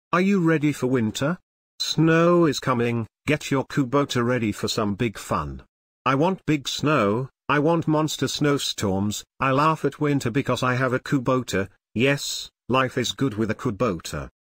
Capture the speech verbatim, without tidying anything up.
Are you ready for winter? Snow is coming, get your Kubota ready for some big fun. I want big snow, I want monster snowstorms, I laugh at winter because I have a Kubota. Yes, life is good with a Kubota.